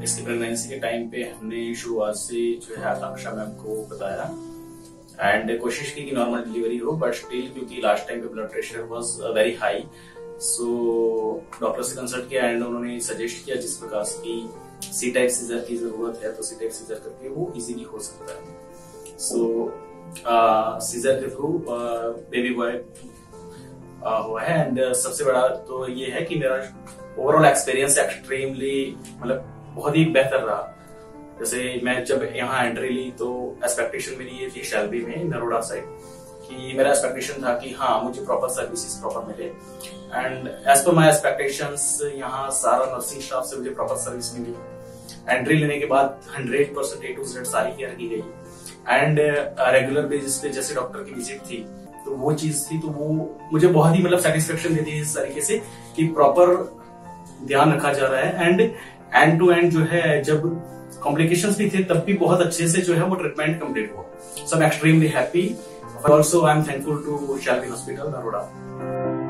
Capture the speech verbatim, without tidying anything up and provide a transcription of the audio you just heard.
इसकी प्रेगनेंसी के टाइम पे हमने शुरुआत से जो है आकांक्षा मैम को बताया एंड कोशिश की कि नॉर्मल डिलीवरी हो, बट स्टिल क्योंकि लास्ट टाइम पे blood pressure was very high, so doctor से कंसल्ट किया एंड उन्होंने सजेस्ट किया जिस प्रकार की सी टाइप सीजर की जरूरत है तो सी टाइप सीजर करके वो इजीली हो सकता है। सो सीजर के थ्रू बेबी बॉय हुआ है एंड सबसे बड़ा तो ये है कि मेरा ओवरऑल एक्सपीरियंस एक्सट्रीमली मतलब बहुत ही बेहतर रहा। जैसे मैं जब यहाँ एंट्री ली तो एक्सपेक्टेशन मेरी ये थी शेल्बी में नरोडा साइड कि मेरा एक्सपेक्टेशन था कि हाँ मुझे प्रॉपर सर्विसेज प्रॉपर मिले and as per my expectations यहाँ सारा नर्सिंग स्टाफ से मुझे प्रॉपर सर्विस मिली। एंट्री लेने के बाद hundred percent A to Z सारी केयर की गई एंड रेगुलर बेसिस पे जैसे डॉक्टर की विजिट थी तो वो चीज थी, तो वो मुझे बहुत ही मतलब सेटिस्फेक्शन देती है इस तरीके से कि प्रॉपर ध्यान रखा जा रहा है एंड एंड टू एंड जो है जब कॉम्प्लिकेशंस भी थे तब भी बहुत अच्छे से जो है वो ट्रीटमेंट कंप्लीट हुआ। So I am extremely happy. Also I am thankful to Shelby hospital Naroda.